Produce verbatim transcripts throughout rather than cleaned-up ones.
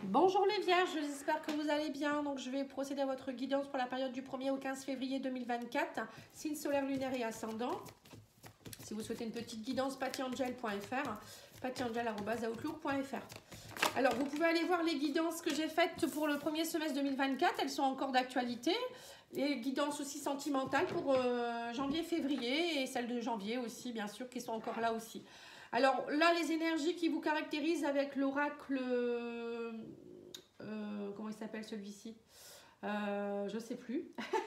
Bonjour les vierges, j'espère que vous allez bien. Donc je vais procéder à votre guidance pour la période du premier au quinze février deux mille vingt-quatre, signe solaire, lunaire et ascendant. Si vous souhaitez une petette guidance, pattyangel point f r, pattyangel arobase outlook point f r. Alors vous pouvez aller voir les guidances que j'ai faites pour le premier semestre deux mille vingt-quatre, elles sont encore d'actualité. Les guidances aussi sentimentales pour euh, janvier-février et celles de janvier aussi, bien sûr, qui sont encore là aussi. Alors là, les énergies qui vous caractérisent avec l'oracle, euh, comment il s'appelle celui-ci, euh, je ne sais plus.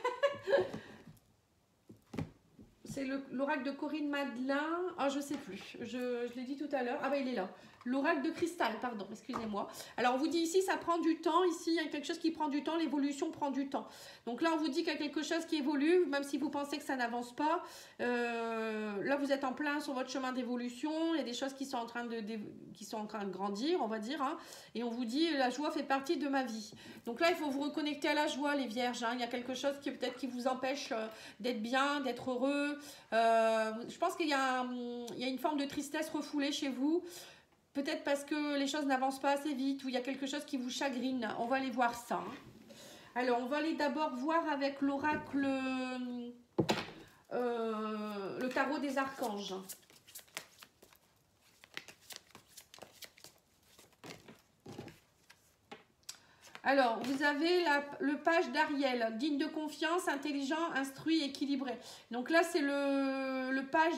C'est l'oracle de Corinne Madelin. Ah, je ne sais plus. Je, je l'ai dit tout à l'heure. Ah, bah, il est là. L'oracle de cristal, pardon, excusez-moi. Alors, on vous dit ici, ça prend du temps. Ici, il y a quelque chose qui prend du temps. L'évolution prend du temps. Donc là, on vous dit qu'il y a quelque chose qui évolue, même si vous pensez que ça n'avance pas. Euh, là, vous êtes en plein sur votre chemin d'évolution. Il y a des choses qui sont en train de, de, qui sont en train de grandir, on va dire. Hein. Et on vous dit, la joie fait partie de ma vie. Donc là, il faut vous reconnecter à la joie, les vierges. Hein. Il y a quelque chose qui peut-être qui vous empêche euh, d'être bien, d'être heureux. Euh, je pense qu'il y, y a une forme de tristesse refoulée chez vous. Peut-être parce que les choses n'avancent pas assez vite ou il y a quelque chose qui vous chagrine. On va aller voir ça. Alors, on va aller d'abord voir avec l'oracle, euh, le tarot des archanges. Alors, vous avez la, le page d'Ariel, digne de confiance, intelligent, instruit, équilibré. Donc là, c'est le, le page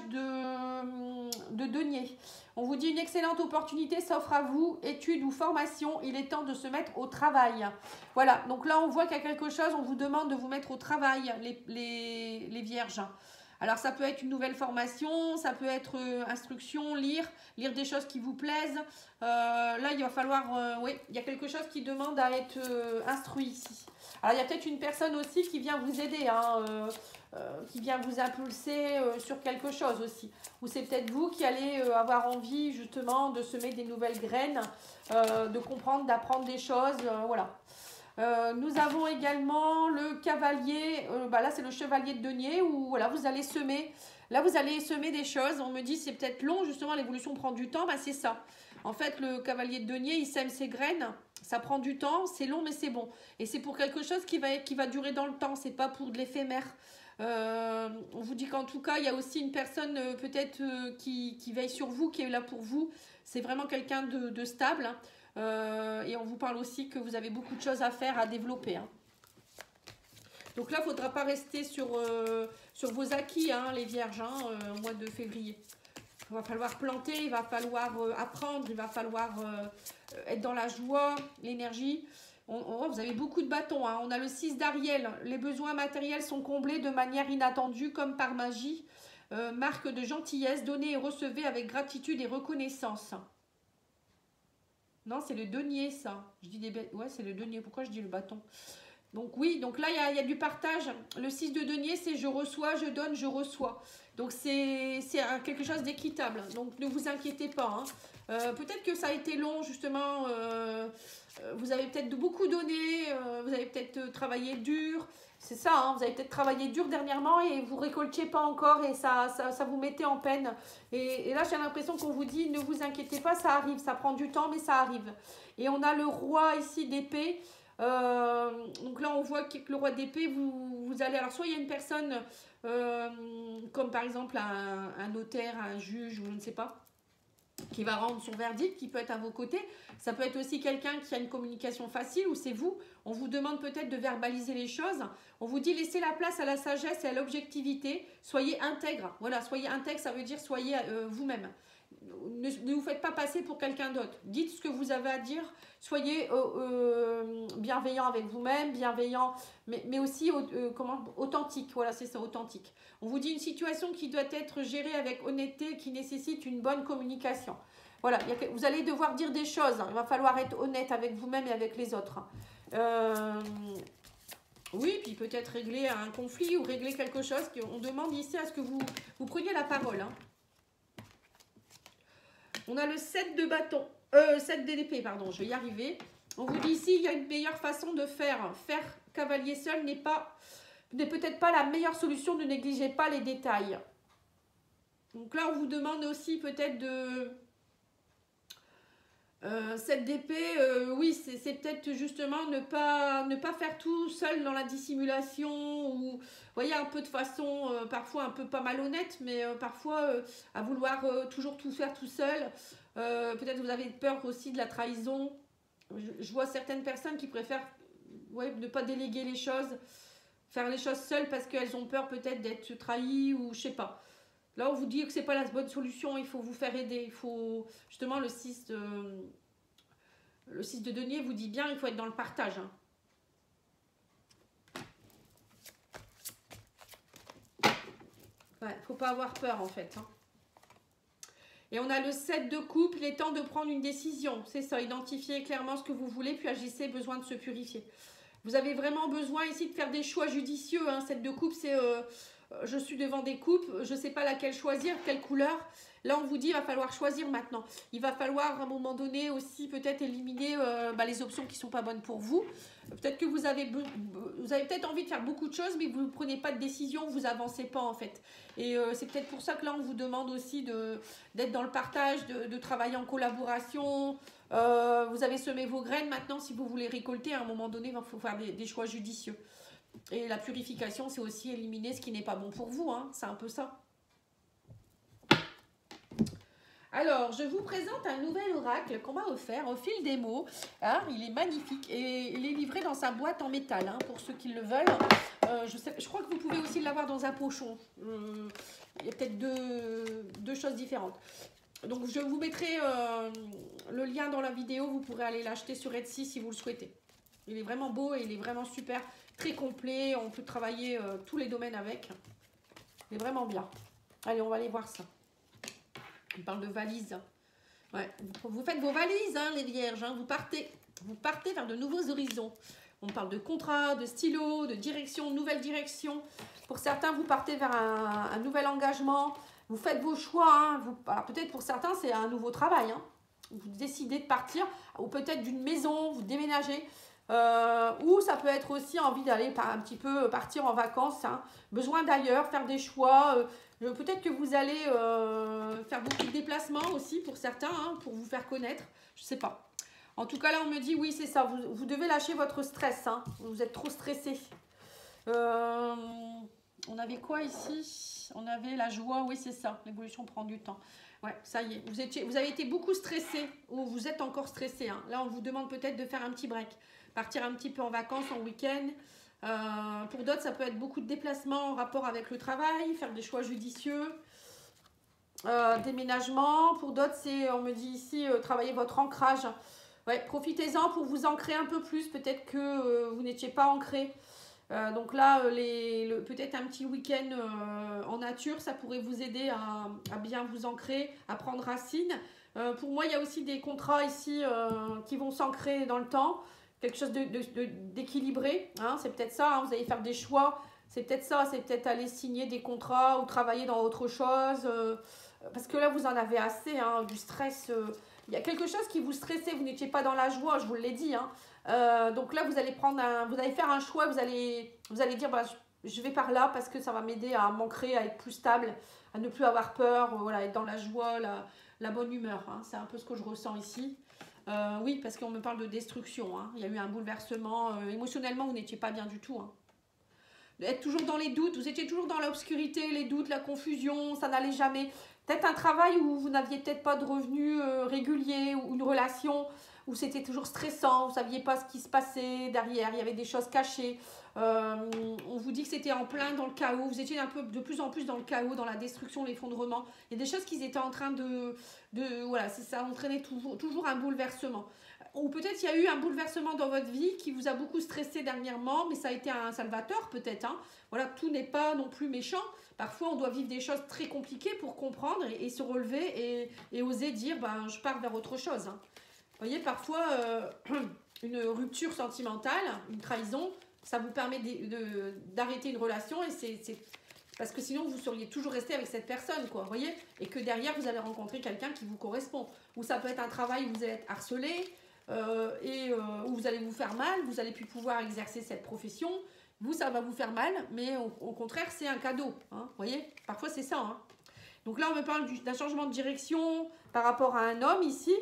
de, de denier. On vous dit une excellente opportunité s'offre à vous, études ou formation, il est temps de se mettre au travail. Voilà, donc là, on voit qu'il y a quelque chose, on vous demande de vous mettre au travail, les, les, les vierges. Alors, ça peut être une nouvelle formation, ça peut être euh, instruction, lire, lire des choses qui vous plaisent. Euh, là, il va falloir, euh, oui, il y a quelque chose qui demande à être euh, instruit ici. Alors, il y a peut-être une personne aussi qui vient vous aider, hein, euh, euh, qui vient vous impulser euh, sur quelque chose aussi. Ou c'est peut-être vous qui allez euh, avoir envie justement de semer des nouvelles graines, euh, de comprendre, d'apprendre des choses, euh, voilà. Euh, nous avons également le cavalier, euh, bah là c'est le chevalier de denier où voilà, vous allez semer, là vous allez semer des choses, on me dit c'est peut-être long justement, l'évolution prend du temps, bah c'est ça. En fait le cavalier de denier il sème ses graines, ça prend du temps, c'est long mais c'est bon. Et c'est pour quelque chose qui va, qui va durer dans le temps, c'est pas pour de l'éphémère. Euh, on vous dit qu'en tout cas il y a aussi une personne euh, peut-être euh, qui, qui veille sur vous, qui est là pour vous, c'est vraiment quelqu'un de, de stable. Hein. Euh, et on vous parle aussi que vous avez beaucoup de choses à faire, à développer. Hein. Donc là, il ne faudra pas rester sur, euh, sur vos acquis, hein, les vierges, hein, euh, au mois de février. Il va falloir planter, il va falloir euh, apprendre, il va falloir euh, être dans la joie, l'énergie. On, on, vous avez beaucoup de bâtons. Hein. On a le six d'Ariel. Les besoins matériels sont comblés de manière inattendue, comme par magie. Euh, marque de gentillesse, donnez et recevez avec gratitude et reconnaissance. Non, c'est le denier, ça. Je dis des bêtes. Ouais, c'est le denier. Pourquoi je dis le bâton? Donc oui, donc là, il y a, il y a du partage. Le six de denier, c'est je reçois, je donne, je reçois. Donc c'est quelque chose d'équitable. Donc ne vous inquiétez pas. Hein. Euh, peut-être que ça a été long, justement. Euh, vous avez peut-être beaucoup donné. Euh, vous avez peut-être travaillé dur. C'est ça, hein, vous avez peut-être travaillé dur dernièrement et vous récoltiez pas encore et ça, ça, ça vous mettait en peine. Et, et là, j'ai l'impression qu'on vous dit, ne vous inquiétez pas, ça arrive, ça prend du temps, mais ça arrive. Et on a le roi ici d'épée. Euh, donc là, on voit que le roi d'épée, vous, vous allez... Alors, soit il y a une personne, euh, comme par exemple un, un notaire, un juge, ou je ne sais pas, qui va rendre son verdict, qui peut être à vos côtés. Ça peut être aussi quelqu'un qui a une communication facile ou c'est vous. On vous demande peut-être de verbaliser les choses. On vous dit laissez la place à la sagesse et à l'objectivité. Soyez intègre. Voilà, soyez intègre, ça veut dire soyez euh, vous-même. Ne, ne vous faites pas passer pour quelqu'un d'autre. Dites ce que vous avez à dire. Soyez euh, euh, bienveillant avec vous-même, bienveillant, mais, mais aussi euh, comment, authentique. Voilà, c'est ça, authentique. On vous dit une situation qui doit être gérée avec honnêteté, qui nécessite une bonne communication. Voilà, y a, vous allez devoir dire des choses. Hein. Il va falloir être honnête avec vous-même et avec les autres. Euh, oui, puis peut-être régler un conflit ou régler quelque chose. On demande ici à ce que vous, vous preniez la parole. Hein. On a le sept de bâton, euh, sept d'épée, pardon, je vais y arriver. On vous dit ici, il y a une meilleure façon de faire. Faire cavalier seul n'est pas, n'est peut-être pas la meilleure solution, ne négligez pas les détails. Donc là, on vous demande aussi peut-être de... Euh, cette d'épée, euh, oui, c'est peut-être justement ne pas, ne pas faire tout seul dans la dissimulation ou, vous voyez, un peu de façon, euh, parfois un peu pas malhonnête, mais euh, parfois euh, à vouloir euh, toujours tout faire tout seul. Euh, peut-être vous avez peur aussi de la trahison. Je, je vois certaines personnes qui préfèrent, ouais, ne pas déléguer les choses, faire les choses seules parce qu'elles ont peur peut-être d'être trahies ou je sais pas. Là, on vous dit que c'est pas la bonne solution, il faut vous faire aider. Il faut, justement, le six de, le six de denier vous dit bien, il faut être dans le partage. Hein. Ouais, faut pas avoir peur, en fait. Hein. Et on a le sept de coupe, il est temps de prendre une décision. C'est ça, identifiez clairement ce que vous voulez, puis agissez, besoin de se purifier. Vous avez vraiment besoin ici de faire des choix judicieux. Hein. sept de coupe, c'est... Euh, je suis devant des coupes, je ne sais pas laquelle choisir, quelle couleur. Là, on vous dit, il va falloir choisir maintenant. Il va falloir, à un moment donné, aussi peut-être éliminer euh, bah, les options qui ne sont pas bonnes pour vous. Peut-être que vous avez, vous avez peut-être envie de faire beaucoup de choses, mais vous ne prenez pas de décision, vous n'avancez pas, en fait. Et euh, c'est peut-être pour ça que là, on vous demande aussi d'être dans le partage, de, de travailler en collaboration. Euh, vous avez semé vos graines. Maintenant, si vous voulez récolter, à un moment donné, il faut faire des, des choix judicieux. Et la purification, c'est aussi éliminer ce qui n'est pas bon pour vous. Hein. C'est un peu ça. Alors, je vous présente un nouvel oracle qu'on m'a offert au fil des mots. Ah, il est magnifique et il est livré dans sa boîte en métal, hein, pour ceux qui le veulent. Euh, je, sais, je crois que vous pouvez aussi l'avoir dans un pochon. Hum, il y a peut-être deux, deux choses différentes. Donc, je vous mettrai euh, le lien dans la vidéo. Vous pourrez aller l'acheter sur Etsy si vous le souhaitez. Il est vraiment beau et il est vraiment super. Très complet, on peut travailler euh, tous les domaines avec. C'est vraiment bien. Allez, on va aller voir ça. On parle de valises. Ouais. Vous faites vos valises, hein, les vierges. Hein. Vous partez. Vous partez vers de nouveaux horizons. On parle de contrat, de stylo, de direction, nouvelle direction. Pour certains, vous partez vers un, un nouvel engagement. Vous faites vos choix. Hein. Peut-être pour certains, c'est un nouveau travail. Hein. Vous décidez de partir. Ou peut-être d'une maison, vous déménagez. Euh, ou ça peut être aussi envie d'aller un petit peu partir en vacances, hein. Besoin d'ailleurs, faire des choix. Euh, Peut-être que vous allez euh, faire beaucoup de déplacements aussi pour certains, hein, pour vous faire connaître. Je sais pas. En tout cas, là, on me dit oui, c'est ça. Vous, vous devez lâcher votre stress. Hein. Vous êtes trop stressé. Euh, on avait quoi ici? On avait la joie. Oui, c'est ça. L'évolution prend du temps. Ouais, ça y est. Vous, étiez, vous avez été beaucoup stressé ou vous êtes encore stressé. Hein. Là, on vous demande peut-être de faire un petit break. Partir un petit peu en vacances, en week-end. Euh, pour d'autres, ça peut être beaucoup de déplacements en rapport avec le travail, faire des choix judicieux, euh, déménagement. Pour d'autres, c'est, on me dit ici, euh, travailler votre ancrage. Ouais, profitez-en pour vous ancrer un peu plus. Peut-être que euh, vous n'étiez pas ancré. Euh, donc là, euh, peut-être un petit week-end euh, en nature, ça pourrait vous aider à, à bien vous ancrer, à prendre racine. Euh, pour moi, il y a aussi des contrats ici euh, qui vont s'ancrer dans le temps. Quelque chose d'équilibré, hein, c'est peut-être ça, hein, vous allez faire des choix, c'est peut-être ça, c'est peut-être aller signer des contrats ou travailler dans autre chose, euh, parce que là vous en avez assez, hein, du stress, euh, il y a quelque chose qui vous stressait, vous n'étiez pas dans la joie, je vous l'ai dit, hein, euh, donc là vous allez prendre un, vous allez faire un choix, vous allez, vous allez dire, bah, je, je vais par là parce que ça va m'aider à m'ancrer, à être plus stable, à ne plus avoir peur, euh, voilà, être dans la joie, la, la bonne humeur, hein, c'est un peu ce que je ressens ici. Euh, oui, parce qu'on me parle de destruction. Hein. Il y a eu un bouleversement. Euh, émotionnellement, vous n'étiez pas bien du tout. Hein. Être toujours dans les doutes. Vous étiez toujours dans l'obscurité, les doutes, la confusion. Ça n'allait jamais. Peut-être un travail où vous n'aviez peut-être pas de revenus euh, réguliers ou une relation où c'était toujours stressant. Vous ne saviez pas ce qui se passait derrière. Il y avait des choses cachées. Euh, on vous dit que c'était en plein dans le chaos. Vous étiez un peu de plus en plus dans le chaos, dans la destruction, l'effondrement. Il y a des choses qui étaient en train de... de voilà, ça entraînait toujours, toujours un bouleversement. Ou peut-être il y a eu un bouleversement dans votre vie qui vous a beaucoup stressé dernièrement, mais ça a été un salvateur peut-être. Hein. Voilà, tout n'est pas non plus méchant. Parfois, on doit vivre des choses très compliquées pour comprendre et, et se relever et, et oser dire ben, « je pars vers autre chose hein. ». Vous voyez, parfois, euh, une rupture sentimentale, une trahison, ça vous permet d'arrêter une relation et c'est parce que sinon vous seriez toujours resté avec cette personne, quoi, vous voyez, et que derrière vous allez rencontrer quelqu'un qui vous correspond. Ou ça peut être un travail où vous allez être harcelé euh, et euh, où vous allez vous faire mal, vous allez plus pouvoir exercer cette profession. Vous, ça va vous faire mal, mais au, au contraire, c'est un cadeau, hein, vous voyez, parfois c'est ça. Hein. Donc là, on me parle d'un changement de direction par rapport à un homme ici.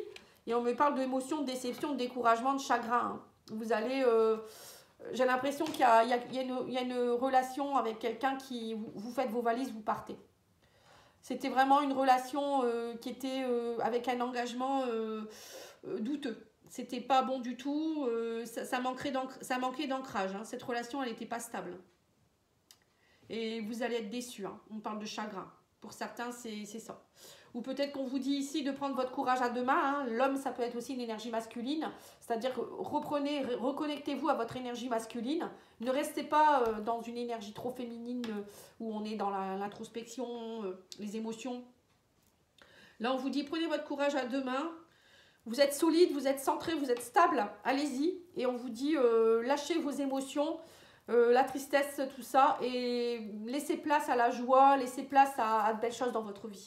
Et on me parle d'émotions, de déception, de découragement, de chagrin. Hein. Vous allez... Euh, j'ai l'impression qu'il y a, il y, a, il y, a une, il y a une relation avec quelqu'un qui... Vous, vous faites vos valises, vous partez. C'était vraiment une relation euh, qui était euh, avec un engagement euh, euh, douteux. C'était pas bon du tout. Euh, ça, ça, ça manquait d'ancrage. Hein. Cette relation, elle n'était pas stable. Et vous allez être déçus. Hein. On parle de chagrin. Pour certains, c'est ça. Ou peut-être qu'on vous dit ici de prendre votre courage à deux mains. Hein. L'homme, ça peut être aussi une énergie masculine. C'est-à-dire, reprenez, reconnectez-vous à votre énergie masculine. Ne restez pas euh, dans une énergie trop féminine euh, où on est dans l'introspection, euh, les émotions. Là, on vous dit, prenez votre courage à deux mains. Vous êtes solide, vous êtes centré, vous êtes stable. Allez-y. Et on vous dit, euh, lâchez vos émotions. Euh, la tristesse, tout ça, et laissez place à la joie, laissez place à, à de belles choses dans votre vie.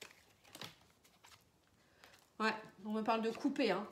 Ouais, on me parle de couper. Hein.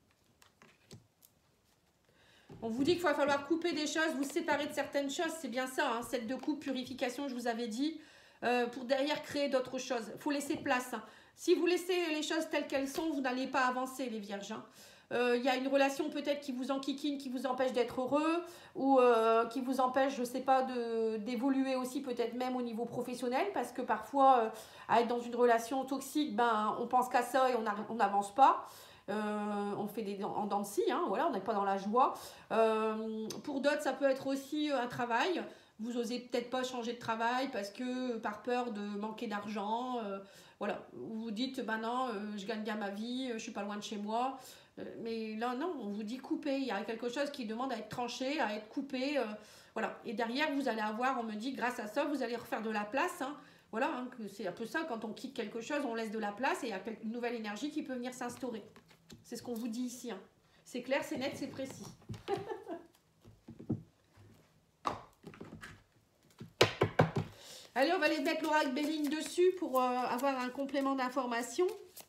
On vous dit qu'il va falloir couper des choses, vous séparer de certaines choses, c'est bien ça, hein, cette de coupe, purification, je vous avais dit, euh, pour derrière créer d'autres choses. Il faut laisser place. Hein. Si vous laissez les choses telles qu'elles sont, vous n'allez pas avancer, les vierges. Hein. Il euh, y a une relation peut-être qui vous enquiquine, qui vous empêche d'être heureux, ou euh, qui vous empêche, je ne sais pas, d'évoluer aussi peut-être même au niveau professionnel, parce que parfois, euh, à être dans une relation toxique, ben, on pense qu'à ça et on n'avance pas. Euh, on fait des en dents de scie, hein, voilà, on n'est pas dans la joie. Euh, pour d'autres, ça peut être aussi un travail. Vous osez peut-être pas changer de travail parce que par peur de manquer d'argent, euh, voilà, vous vous dites, ben non, euh, je gagne bien ma vie, je suis pas loin de chez moi. Mais là, non, on vous dit couper. Il y a quelque chose qui demande à être tranché, à être coupé. Euh, voilà. Et derrière, vous allez avoir, on me dit, grâce à ça, vous allez refaire de la place. Hein. Voilà, hein, c'est un peu ça. Quand on quitte quelque chose, on laisse de la place et il y a une nouvelle énergie qui peut venir s'instaurer. C'est ce qu'on vous dit ici. Hein. C'est clair, c'est net, c'est précis. Allez, on va aller mettre l'oracle Béline dessus pour euh, avoir un complément d'information.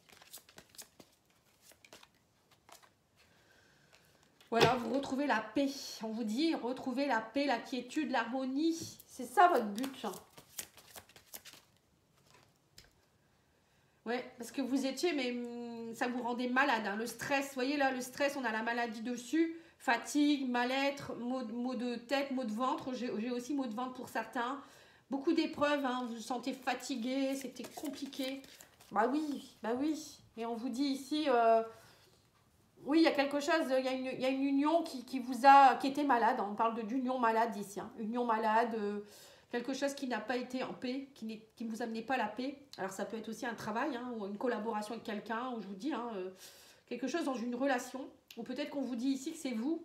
Voilà, vous retrouvez la paix. On vous dit, retrouvez la paix, la quiétude, l'harmonie. C'est ça votre but. Ouais, parce que vous étiez, mais ça vous rendait malade. Hein. Le stress, vous voyez là, le stress, on a la maladie dessus. Fatigue, mal-être, maux, maux de tête, maux de ventre. J'ai aussi maux de ventre pour certains. Beaucoup d'épreuves, hein. Vous vous sentez fatigué, c'était compliqué. Bah oui, bah oui. Et on vous dit ici... Euh, oui, il y a quelque chose, il y a une, il y a une union qui, qui vous a, qui était malade. On parle d'union malade ici. Hein. Union malade, euh, quelque chose qui n'a pas été en paix, qui ne vous amenait pas la paix. Alors ça peut être aussi un travail, hein, ou une collaboration avec quelqu'un, ou je vous dis, hein, euh, quelque chose dans une relation. Ou peut-être qu'on vous dit ici que c'est vous.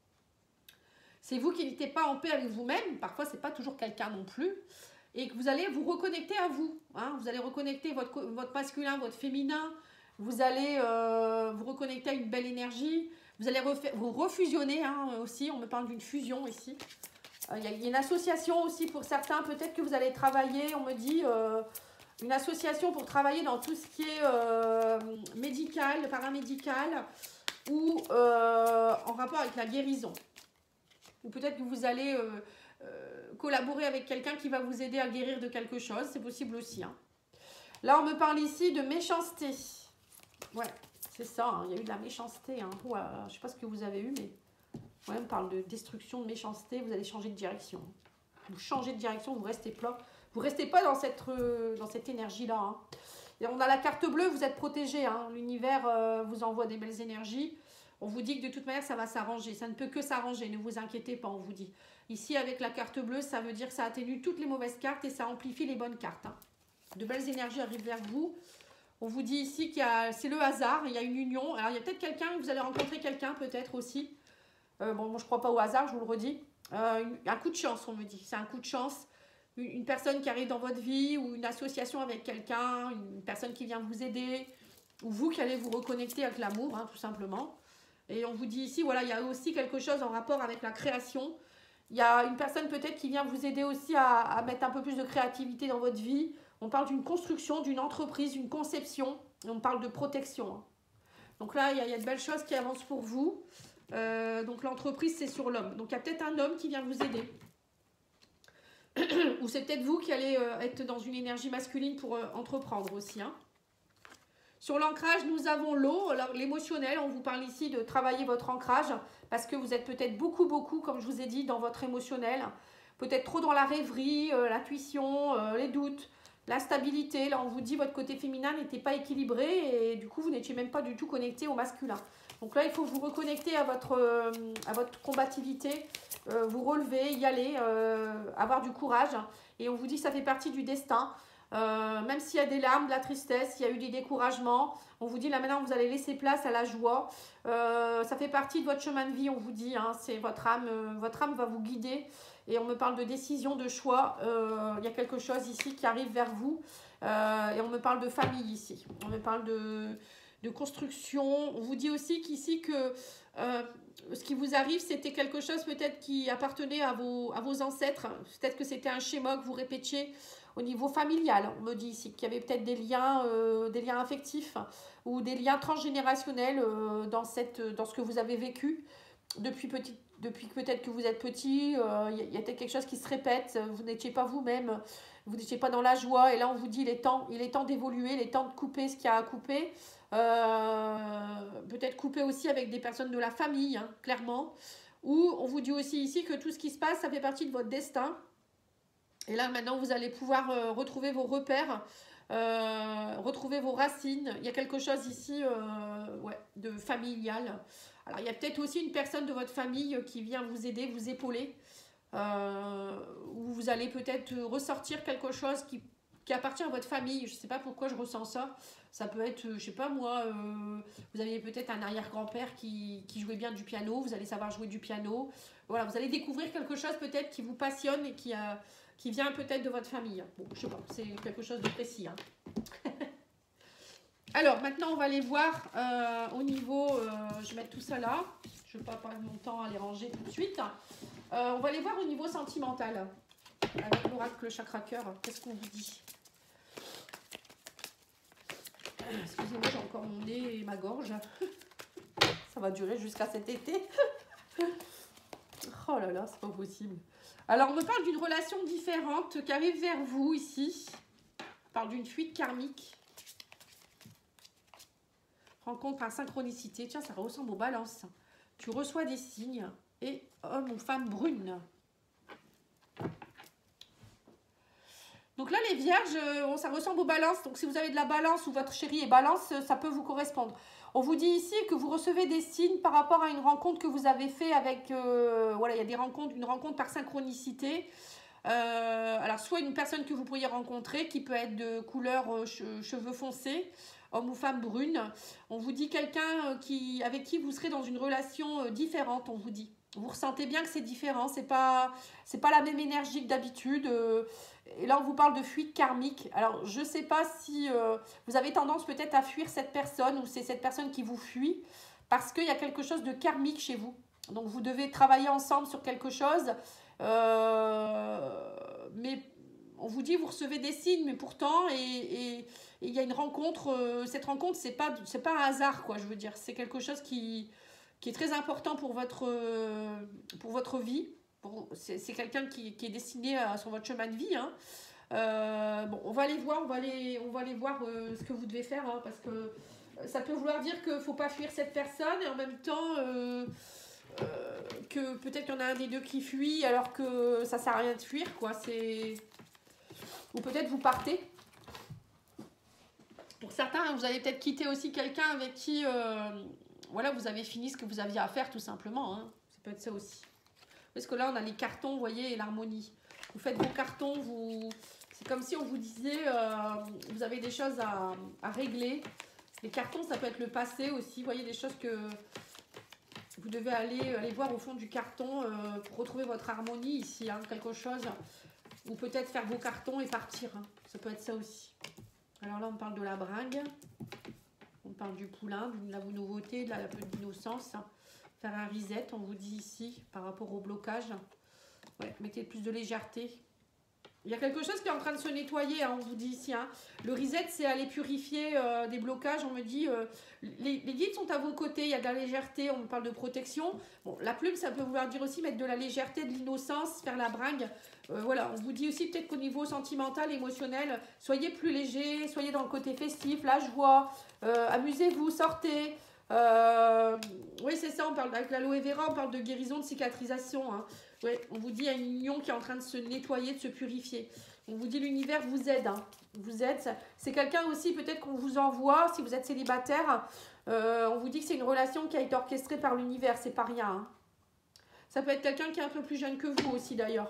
C'est vous qui n'étiez pas en paix avec vous-même. Parfois, ce n'est pas toujours quelqu'un non plus. Et que vous allez vous reconnecter à vous. Hein. Vous allez reconnecter votre, votre masculin, votre féminin. Vous allez euh, vous reconnecter à une belle énergie. Vous allez vous refusionner hein, aussi. On me parle d'une fusion ici. Il euh, y, y a une association aussi pour certains. Peut-être que vous allez travailler, on me dit, euh, une association pour travailler dans tout ce qui est euh, médical, paramédical ou euh, en rapport avec la guérison. Ou peut-être que vous allez euh, euh, collaborer avec quelqu'un qui va vous aider à guérir de quelque chose. C'est possible aussi. Hein. Là, on me parle ici de méchanceté. Ouais, c'est ça, hein. Il y a eu de la méchanceté. Hein. Ouais, je ne sais pas ce que vous avez eu, mais ouais, on parle de destruction, de méchanceté. Vous allez changer de direction. Vous changez de direction, vous restez plat. Vous ne restez pas dans cette, euh, dans cette énergie-là. Hein. Et on a la carte bleue, vous êtes protégé. Hein. L'univers euh, vous envoie des belles énergies. On vous dit que de toute manière, ça va s'arranger. Ça ne peut que s'arranger, ne vous inquiétez pas, on vous dit. Ici, avec la carte bleue, ça veut dire que ça atténue toutes les mauvaises cartes et ça amplifie les bonnes cartes. Hein. De belles énergies arrivent vers vous. On vous dit ici qu'il y a, c'est le hasard, il y a une union. Alors, il y a peut-être quelqu'un, vous allez rencontrer quelqu'un peut-être aussi. Euh, bon, moi, je ne crois pas au hasard, je vous le redis. Euh, un coup de chance, on me dit. C'est un coup de chance. Une, une personne qui arrive dans votre vie ou une association avec quelqu'un, une personne qui vient vous aider. Ou vous qui allez vous reconnecter avec l'amour, hein, tout simplement. Et on vous dit ici, voilà, il y a aussi quelque chose en rapport avec la création. Il y a une personne peut-être qui vient vous aider aussi à, à mettre un peu plus de créativité dans votre vie. On parle d'une construction, d'une entreprise, d'une conception. Et on parle de protection. Hein. Donc là, il y, a, il y a de belles choses qui avancent pour vous. Euh, donc l'entreprise, c'est sur l'homme. Donc il y a peut-être un homme qui vient vous aider. Ou c'est peut-être vous qui allez euh, être dans une énergie masculine pour euh, entreprendre aussi. Hein. Sur l'ancrage, nous avons l'eau, l'émotionnel. On vous parle ici de travailler votre ancrage parce que vous êtes peut-être beaucoup, beaucoup, comme je vous ai dit, dans votre émotionnel. Peut-être trop dans la rêverie, euh, l'intuition, euh, les doutes, la stabilité. Là, on vous dit votre côté féminin n'était pas équilibré et du coup, vous n'étiez même pas du tout connecté au masculin. Donc là, il faut vous reconnecter à votre, euh, à votre combativité, euh, vous relever, y aller, euh, avoir du courage. Et on vous dit que ça fait partie du destin. Euh, même s'il y a des larmes, de la tristesse, il y a eu des découragements, on vous dit là maintenant vous allez laisser place à la joie. Euh, ça fait partie de votre chemin de vie, on vous dit, hein, c'est votre âme, euh, votre âme va vous guider. Et on me parle de décision, de choix. Euh, il y a quelque chose ici qui arrive vers vous. Euh, et on me parle de famille ici. On me parle de, de construction. On vous dit aussi qu'ici que euh, ce qui vous arrive, c'était quelque chose peut-être qui appartenait à vos, à vos ancêtres. Peut-être que c'était un schéma que vous répétiez au niveau familial. On me dit ici qu'il y avait peut-être des liens, euh, des liens affectifs ou des liens transgénérationnels euh, dans, cette, dans ce que vous avez vécu depuis, petit, depuis peut-être que vous êtes petit. Il euh, y a, y a peut-être quelque chose qui se répète. Vous n'étiez pas vous-même. Vous n'étiez pas dans la joie. Et là, on vous dit il est temps, il est temps d'évoluer, il est temps de couper ce qu'il y a à couper. Euh, peut-être couper aussi avec des personnes de la famille, hein, clairement. Ou on vous dit aussi ici que tout ce qui se passe, ça fait partie de votre destin. Et là, maintenant, vous allez pouvoir euh, retrouver vos repères, euh, retrouver vos racines. Il y a quelque chose ici euh, ouais, de familial. Alors, il y a peut-être aussi une personne de votre famille qui vient vous aider, vous épauler. Euh, où vous allez peut-être ressortir quelque chose qui, qui appartient à votre famille. Je ne sais pas pourquoi je ressens ça. Ça peut être, je ne sais pas moi, euh, vous aviez peut-être un arrière-grand-père qui, qui jouait bien du piano. Vous allez savoir jouer du piano. Voilà, vous allez découvrir quelque chose peut-être qui vous passionne et qui a... qui vient peut-être de votre famille. Bon, je sais pas, c'est quelque chose de précis. Hein. Alors, maintenant, on va aller voir euh, au niveau... Euh, je vais mettre tout ça là. Je ne vais pas perdre mon temps à les ranger tout de suite. Euh, on va aller voir au niveau sentimental. Avec l'oracle le chakra cœur. Qu'est-ce qu'on vous dit? Excusez-moi, j'ai encore mon nez et ma gorge. Ça va durer jusqu'à cet été. Oh là là, c'est pas possible. Alors, on me parle d'une relation différente qui arrive vers vous ici. On parle d'une fuite karmique. Rencontre par synchronicité. Tiens, ça ressemble aux balances. Tu reçois des signes. Et homme ou femme brune. Donc là, les vierges, bon, ça ressemble aux balances. Donc, si vous avez de la balance ou votre chéri est balance, ça peut vous correspondre. On vous dit ici que vous recevez des signes par rapport à une rencontre que vous avez fait avec... Euh, voilà, il y a des rencontres, une rencontre par synchronicité. Euh, alors, soit une personne que vous pourriez rencontrer, qui peut être de couleur euh, che, cheveux foncés, homme ou femme brune. On vous dit quelqu'un qui, avec qui vous serez dans une relation euh, différente, on vous dit. Vous ressentez bien que c'est différent, c'est pas, c'est pas la même énergie que d'habitude. Euh, et là, on vous parle de fuite karmique. Alors, je ne sais pas si euh, vous avez tendance peut-être à fuir cette personne ou c'est cette personne qui vous fuit parce qu'il y a quelque chose de karmique chez vous. Donc, vous devez travailler ensemble sur quelque chose. Euh, mais on vous dit, vous recevez des signes, mais pourtant, et il y a une rencontre. Euh, cette rencontre, ce n'est pas, c'est pas un hasard, quoi, je veux dire. C'est quelque chose qui, qui est très important pour votre, euh, pour votre vie. C'est quelqu'un qui, qui est destiné à, sur votre chemin de vie. Hein. Euh, bon, on va aller voir, on va aller, on va aller voir euh, ce que vous devez faire, hein, parce que ça peut vouloir dire qu'il ne faut pas fuir cette personne et en même temps euh, euh, que peut-être qu'il y en a un des deux qui fuit alors que ça ne sert à rien de fuir, quoi. C'est... Ou peut-être vous partez. Pour certains, vous allez peut-être quitter aussi quelqu'un avec qui euh, voilà, vous avez fini ce que vous aviez à faire tout simplement. Hein. Ça peut être ça aussi. Parce que là, on a les cartons, vous voyez, et l'harmonie. Vous faites vos cartons, vous... c'est comme si on vous disait, euh, vous avez des choses à, à régler. Les cartons, ça peut être le passé aussi. Vous voyez, des choses que vous devez aller, aller voir au fond du carton euh, pour retrouver votre harmonie ici. Hein, quelque chose. Ou peut-être faire vos cartons et partir. Hein. Ça peut être ça aussi. Alors là, on parle de la bringue. On parle du poulain, de la nouveauté, de la, la petite innocence. Faire un reset, on vous dit ici, par rapport au blocage. Ouais, mettez plus de légèreté. Il y a quelque chose qui est en train de se nettoyer, hein, on vous dit ici. Hein. Le reset, c'est aller purifier euh, des blocages. On me dit, euh, les, les guides sont à vos côtés, il y a de la légèreté, on me parle de protection. Bon, la plume, ça peut vouloir dire aussi mettre de la légèreté, de l'innocence, faire la bringue. Euh, voilà, on vous dit aussi peut-être qu'au niveau sentimental, émotionnel, soyez plus léger, soyez dans le côté festif, la joie, euh, amusez-vous, sortez. Euh, oui, c'est ça, on parle avec l'aloe vera, on parle de guérison, de cicatrisation. Hein. Ouais, on vous dit il y a une union qui est en train de se nettoyer, de se purifier. On vous dit l'univers vous aide. Hein. Vous aide. C'est quelqu'un aussi peut-être qu'on vous envoie, si vous êtes célibataire. Euh, on vous dit que c'est une relation qui a été orchestrée par l'univers, c'est pas rien. Hein. Ça peut être quelqu'un qui est un peu plus jeune que vous aussi d'ailleurs.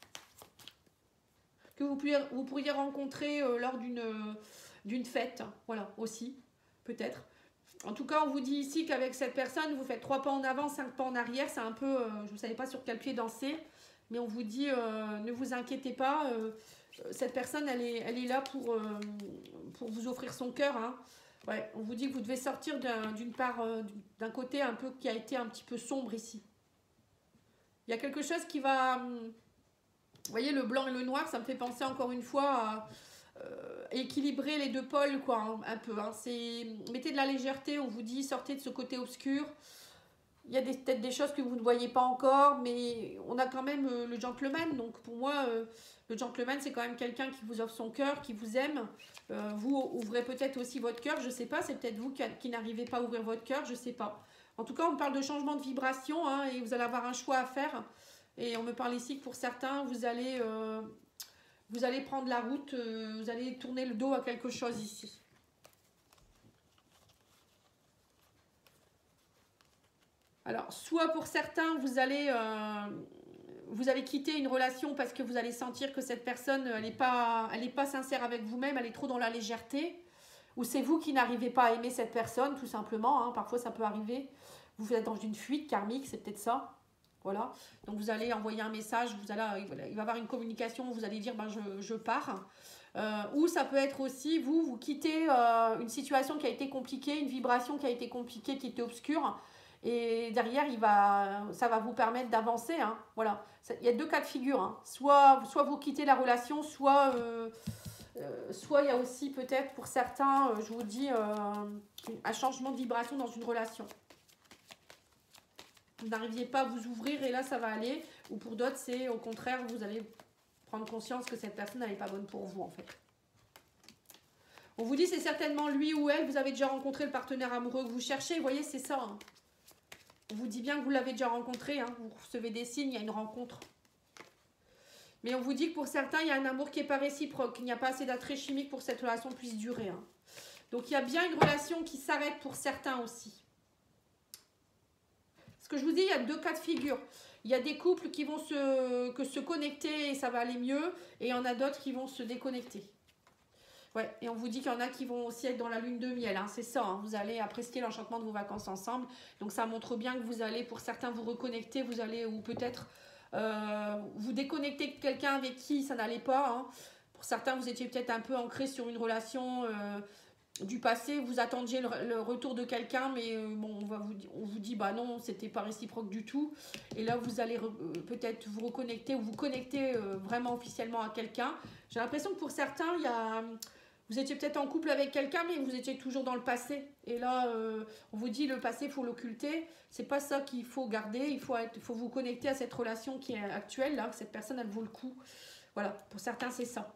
Que vous pourriez, vous pourriez rencontrer euh, lors d'une euh, d'une fête. Voilà, aussi, peut-être. En tout cas, on vous dit ici qu'avec cette personne, vous faites trois pas en avant, cinq pas en arrière. C'est un peu, euh, je ne savais pas sur quel pied danser, mais on vous dit, euh, ne vous inquiétez pas, euh, cette personne, elle est, elle est là pour, euh, pour vous offrir son cœur. Hein. Ouais, on vous dit que vous devez sortir d'une part, euh, d'un côté un peu qui a été un petit peu sombre ici. Il y a quelque chose qui va, vous voyez, le blanc et le noir, ça me fait penser encore une fois à... Euh, équilibrer les deux pôles quoi hein, un peu hein. C'est mettez de la légèreté, on vous dit sortez de ce côté obscur. Il y a peut-être des choses que vous ne voyez pas encore, mais on a quand même euh, le gentleman. Donc pour moi euh, le gentleman c'est quand même quelqu'un qui vous offre son cœur, qui vous aime. Euh, vous ouvrez peut-être aussi votre cœur, je sais pas, c'est peut-être vous qui, qui n'arrivez pas à ouvrir votre cœur, je sais pas. En tout cas on parle de changement de vibration hein, et vous allez avoir un choix à faire. Et on me parle ici que pour certains vous allez euh, Vous allez prendre la route, euh, vous allez tourner le dos à quelque chose ici. Alors, soit pour certains, vous allez, euh, vous allez quitter une relation parce que vous allez sentir que cette personne, elle n'est pas, elle n'est pas sincère avec vous-même, elle est trop dans la légèreté. Ou c'est vous qui n'arrivez pas à aimer cette personne, tout simplement. Hein, parfois, ça peut arriver. Vous êtes dans une fuite karmique, c'est peut-être ça. Voilà, donc vous allez envoyer un message, vous allez, il va y avoir une communication, vous allez dire ben je, je pars. Euh, ou ça peut être aussi, vous, vous quittez euh, une situation qui a été compliquée, une vibration qui a été compliquée, qui était obscure. Et derrière, il va, ça va vous permettre d'avancer. Hein, voilà, il y a deux cas de figure. Hein. Soit, soit vous quittez la relation, soit, euh, euh, soit il y a aussi peut-être pour certains, euh, je vous dis, euh, un changement de vibration dans une relation. Vous n'arriviez pas à vous ouvrir et là ça va aller. Ou pour d'autres c'est au contraire vous allez prendre conscience que cette personne n'est pas bonne pour vous en fait. On vous dit c'est certainement lui ou elle, vous avez déjà rencontré le partenaire amoureux que vous cherchez. Vous voyez c'est ça. Hein. On vous dit bien que vous l'avez déjà rencontré. Hein. Vous recevez des signes, il y a une rencontre. Mais on vous dit que pour certains il y a un amour qui n'est pas réciproque. Il n'y a pas assez d'attrait chimique pour que cette relation puisse durer. Hein. Donc il y a bien une relation qui s'arrête pour certains aussi. Ce que je vous dis, il y a deux cas de figure. Il y a des couples qui vont se, que se connecter et ça va aller mieux. Et il y en a d'autres qui vont se déconnecter. Ouais, et on vous dit qu'il y en a qui vont aussi être dans la lune de miel. Hein, c'est ça, hein, vous allez apprécier l'enchantement de vos vacances ensemble. Donc ça montre bien que vous allez, pour certains, vous reconnecter. Vous allez, ou peut-être euh, vous déconnecter de quelqu'un avec qui ça n'allait pas. Hein. Pour certains, vous étiez peut-être un peu ancré sur une relation... Euh, du passé, vous attendiez le, le retour de quelqu'un, mais euh, bon, on, va vous, on vous dit, bah non, c'était pas réciproque du tout. Et là, vous allez euh, peut-être vous reconnecter ou vous connecter euh, vraiment officiellement à quelqu'un. J'ai l'impression que pour certains, il y a, vous étiez peut-être en couple avec quelqu'un, mais vous étiez toujours dans le passé. Et là, euh, on vous dit, le passé, il faut l'occulter. C'est pas ça qu'il faut garder. Il faut, être, il faut vous connecter à cette relation qui est actuelle, là, que cette personne, elle vaut le coup. Voilà, pour certains, c'est ça.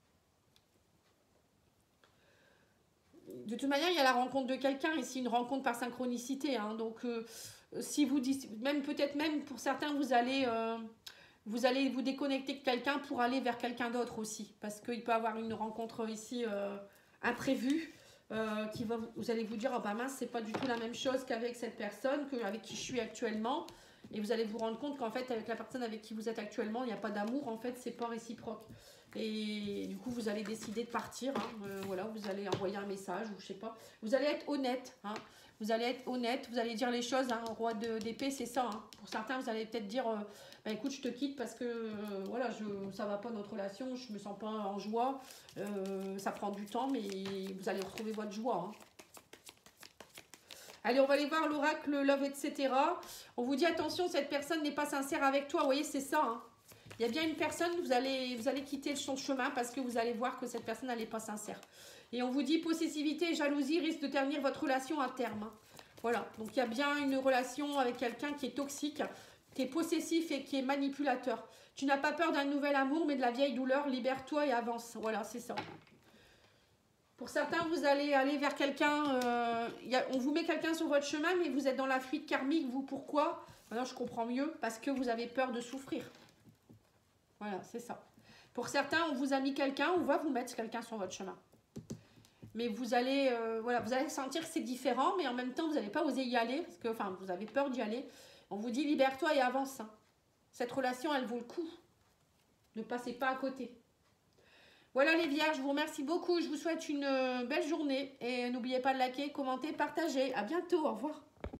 De toute manière, il y a la rencontre de quelqu'un, ici une rencontre par synchronicité. Hein, donc, euh, si vous dites, même peut-être même pour certains, vous allez, euh, vous allez vous déconnecter de quelqu'un pour aller vers quelqu'un d'autre aussi. Parce qu'il peut y avoir une rencontre ici euh, imprévue. Euh, qui va, vous allez vous dire, oh bah mince, c'est pas du tout la même chose qu'avec cette personne, qu'avec qui je suis actuellement. Et vous allez vous rendre compte qu'en fait, avec la personne avec qui vous êtes actuellement, il n'y a pas d'amour. En fait, c'est pas réciproque. Et du coup, vous allez décider de partir. Hein. Euh, voilà, vous allez envoyer un message ou je sais pas. Vous allez être honnête. Hein. Vous allez être honnête. Vous allez dire les choses. Hein. Roi d'épée, c'est ça. Hein. Pour certains, vous allez peut-être dire, euh, bah, écoute, je te quitte parce que euh, voilà, je, ça va pas notre relation. Je me sens pas en joie. Euh, ça prend du temps, mais vous allez retrouver votre joie. Hein. Allez, on va aller voir l'oracle, love, et cetera. On vous dit, attention, cette personne n'est pas sincère avec toi. Vous voyez, c'est ça. Hein. Il y a bien une personne, vous allez, vous allez quitter son chemin parce que vous allez voir que cette personne, elle n'est pas sincère. Et on vous dit, possessivité et jalousie risquent de ternir votre relation à terme. Hein. Voilà, donc il y a bien une relation avec quelqu'un qui est toxique, qui est possessif et qui est manipulateur. Tu n'as pas peur d'un nouvel amour, mais de la vieille douleur, libère-toi et avance. Voilà, c'est ça. Pour certains, vous allez aller vers quelqu'un, euh, on vous met quelqu'un sur votre chemin, mais vous êtes dans la fuite karmique, vous, pourquoi? Maintenant, je comprends mieux, parce que vous avez peur de souffrir. Voilà, c'est ça. Pour certains, on vous a mis quelqu'un, on va vous mettre quelqu'un sur votre chemin. Mais vous allez, euh, voilà, vous allez sentir que c'est différent, mais en même temps, vous n'allez pas oser y aller, parce que, enfin, vous avez peur d'y aller. On vous dit, libère-toi et avance. Hein. Cette relation, elle vaut le coup. Ne passez pas à côté. Voilà les vierges, je vous remercie beaucoup. Je vous souhaite une belle journée. Et n'oubliez pas de liker, commenter, partager. À bientôt, au revoir.